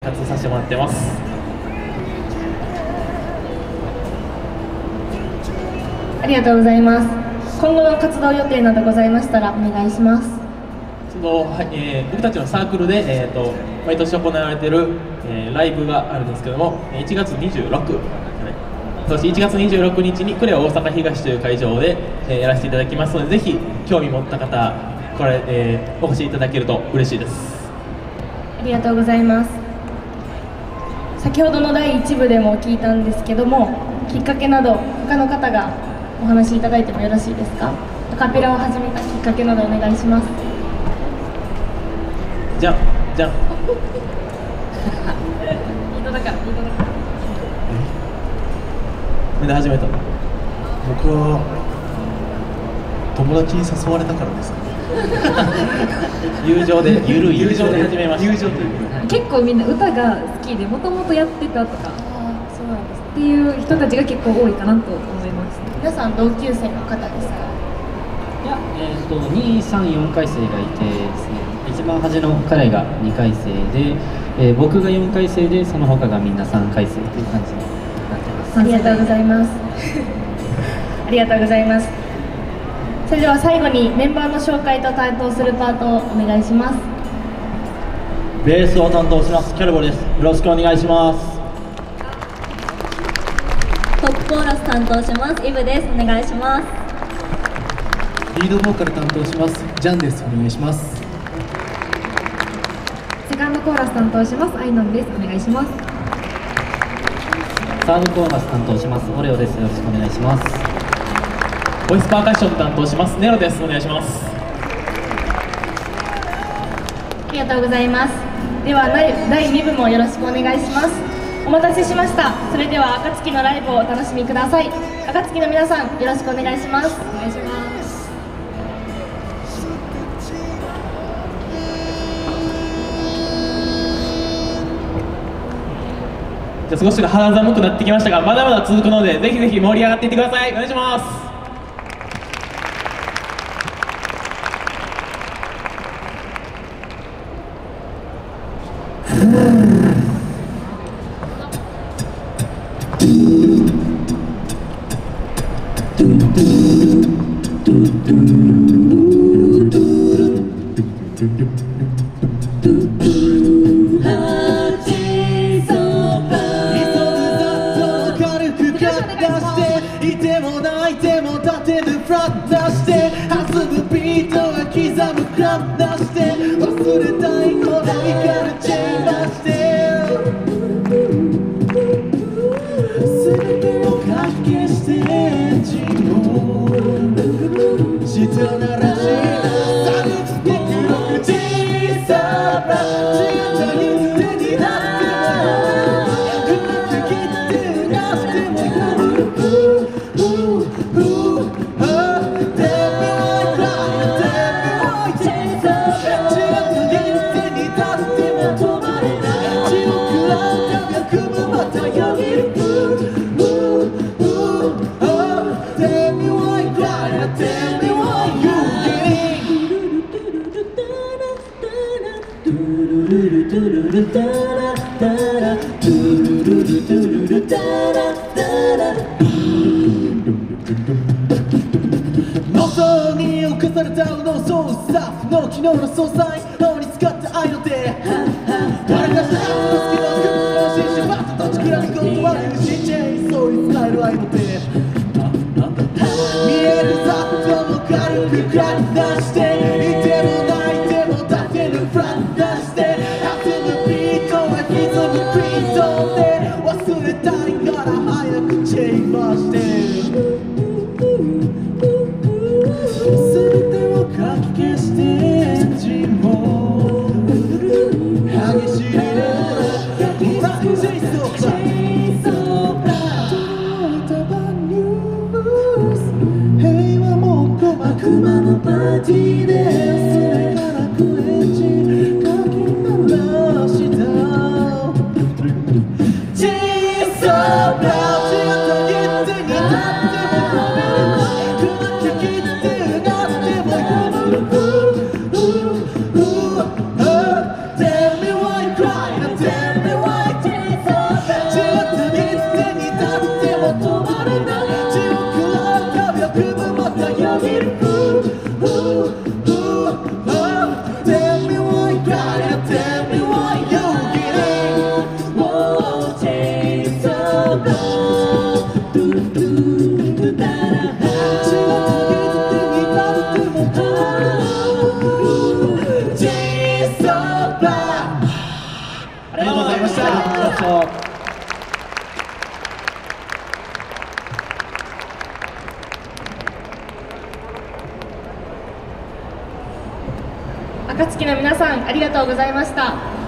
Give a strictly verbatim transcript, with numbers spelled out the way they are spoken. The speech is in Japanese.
活動させてもらってます。 ありがとうございます。今後の活動予定などございましたらお願いします。 その、はいえー、僕たちのサークルで、えー、と毎年行われている、えー、ライブがあるんですけども、いちがつにじゅうろく、そしていちがつにじゅうろくにちにクレア大阪東という会場で、えー、やらせていただきますので、ぜひ興味持った方これ、えー、お越しいただけると嬉しいです。 ありがとうございます。先ほどのだいいち部でも聞いたんですけども、きっかけなど他の方がお話しいただいてもよろしいですか。アカペラを始めたきっかけなどお願いします。 じゃんじゃんいいのだからいいのだからなんで始めたの？ 僕は友達に誘われたからですか。 友情でゆるい友情で始めました。 友情というか、 結構みんな歌が好きでもともとやってたとかそうなんです。 っていう人たちが結構多いかなと思います。 皆さん同級生の方ですか。 いや、えー、とに、さん、よんかい生がいてですね、一番端の彼がにかい生で、えー、僕がよんかい生で、その他がみんなさんかい生という感じになってます。 ありがとうございます。ありがとうございます。それでは最後にメンバーの紹介と担当するパートをお願いします。 ベースを担当しますキャルボです。よろしくお願いします。 トップコーラス担当しますイブです。お願いします。 リードボーカル担当しますジャンです。お願いします。 セカンドコーラス担当しますアイノンです。お願いします。 サードコーラス担当しますオレオです。よろしくお願いします。 ボイスパーカッション担当しますネロです。お願いします。 ありがとうございます。ではだいに部もよろしくお願いします。お待たせしました。それでは暁のライブをお楽しみください。暁の皆さんよろしくお願いします。お願いします。 じゃあ少し肌寒くなってきましたが、まだまだ続くので、ぜひぜひ盛り上がっていってください。お願いします。 いても泣いても立てるフラッ出して弾むビートが刻むクラブ出して忘れたいほど光るチェンバーして全てをかき消してエンジンを下ならしさびつけてく小さな小さに手になっても深く切ってなっても妄想に侵された右脳操作の昨日の捜査員脳に使った愛の手割り出した隙間を組むししまった土地くらみ断る シージェー そうに使える愛の手見えるざっとも軽くクラッ出していても泣いても立てるフラッ出して弾むビートが歪むクリーゾーンで忘れたいから早くチェインバーして全てをかき消してエンジンを激しいねほらチェイソーバー届いたバンニュース平和もっと悪魔のパーティーでそれからクレンジ書き鳴らしたバーありがとうございました。 暁の皆さんありがとうございました。